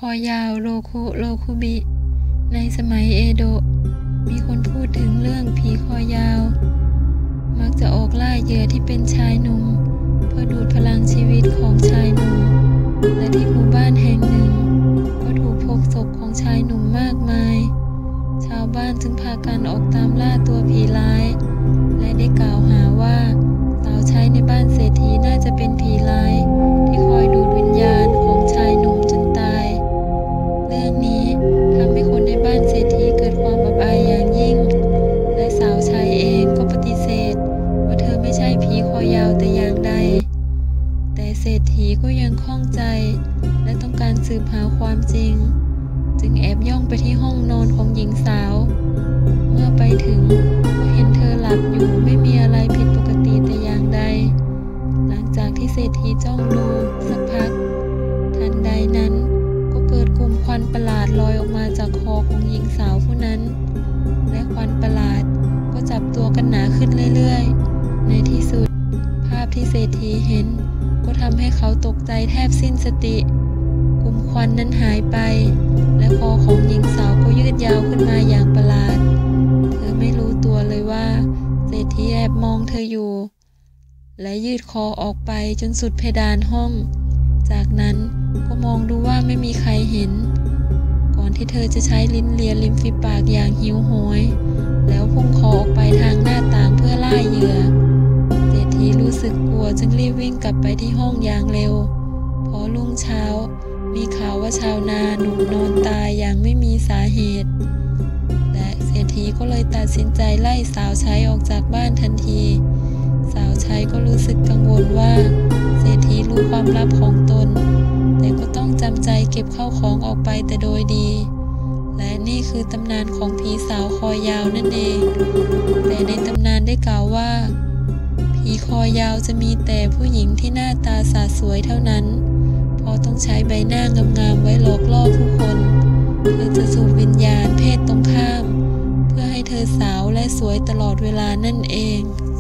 อยาวโรคุบิในสมัยเอโดะมีคนพูดถึงเรื่องผีคอยาวมักจะออกล่าเหยื่อที่เป็นชายหนุ่มเพื่อดูดพลังชีวิตของชายหนุ่มและที่หมู่บ้านแห่งหนึ่งก็ถูกพบศพของชายหนุ่มมากมายชาวบ้านจึงพากันออกตามล่าตัวผีร้ายและได้กล่าวหาว่าสาวใช้ในบ้านเศรษฐีน่าจะเป็นผีร้ายที่คอยดูดวิญญาณของชายหนุ่มจนตายเรื่องนี้ทำให้คนในบ้านเศรษฐีเกิดความอับอายอย่างยิ่งและสาวใช้เองก็ปฏิเสธว่าเธอไม่ใช่ผีคอยาวแต่อย่างใดแต่เศรษฐีก็ยังข้องใจและต้องการสืบหาความจริงจึงแอบย่องไปที่ห้องนอนของหญิงสาวเมื่อไปถึงก็เห็นเธอหลับอยู่ไม่มีอะไรผิดปกติแต่อย่างใดหลังจากที่เศรษฐีจ้องดูสักพักทันใดนั้นก็เกิดกลุ่มควันประหลาดลอยออกมาจากคอของหญิงสาวผู้นั้นและควันประหลาดก็จับตัวกันหนาขึ้นเรื่อยๆในที่สุดภาพที่เศรษฐีเห็นก็ทำให้เขาตกใจแทบสิ้นสติกลุ่มควันนั้นหายไปและคอของหญิงสาวก็ยืดยาวขึ้นมาอย่างประหลาดเธอไม่รู้ตัวเลยว่าเศรษฐีแอบมองเธออยู่และยืดคอออกไปจนสุดเพดานห้องจากนั้นก็มองดูว่าไม่มีใครเห็นก่อนที่เธอจะใช้ลิ้นเลียริมฝีปากอย่างหิวโหยแล้วพุ่งคอออกไปทางหน้าต่างเพื่อล่าเหยื่อเศรษฐีรู้สึกกลัวจึงรีบวิ่งกลับไปที่ห้องอย่างเร็วพอรุ่งเช้ามีข่าวว่าชาวนาหนุ่มนอนตายอย่างไม่มีสาเหตุและเศรษฐีก็เลยตัดสินใจไล่สาวใช้ออกจากบ้านทันทีสาวใช้ก็รู้สึกกังวลว่าเศรษฐีรู้ความลับของตนแต่ก็ต้องจำใจเก็บข้าวของออกไปแต่โดยดีและนี่คือตำนานของผีสาวคอยาวนั่นเองแต่ในตำนานได้กล่าวว่าผีคอยาวจะมีแต่ผู้หญิงที่หน้าตาสาสวยเท่านั้นเพราะต้องใช้ใบหน้างามๆไว้หลอกล่อผู้คนเพื่อจะสูบวิญญาณเพศตรงข้ามเพื่อให้เธอสาวและสวยตลอดเวลานั่นเอง